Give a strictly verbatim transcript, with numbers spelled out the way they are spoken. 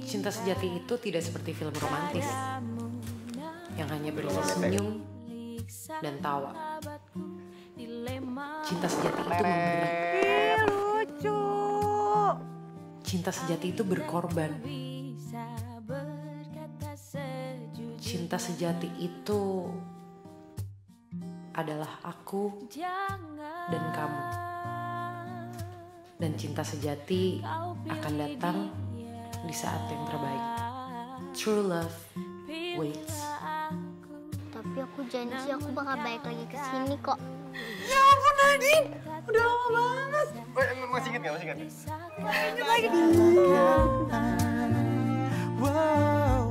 Cinta sejati itu tidak seperti film romantis yang hanya berisi senyum dan tawa. Cinta sejati itu memberi. Ih, lucu. Cinta sejati itu berkorban. Cinta sejati itu adalah aku dan kamu. Dan cinta sejati akan datang di saat yang terbaik. True love waits. Tapi aku janji aku bakal balik lagi ke sini kok. Ya ampun Nadine, udah lama banget. Masih inget gak? Masih inget? Ingat lagi. Wow.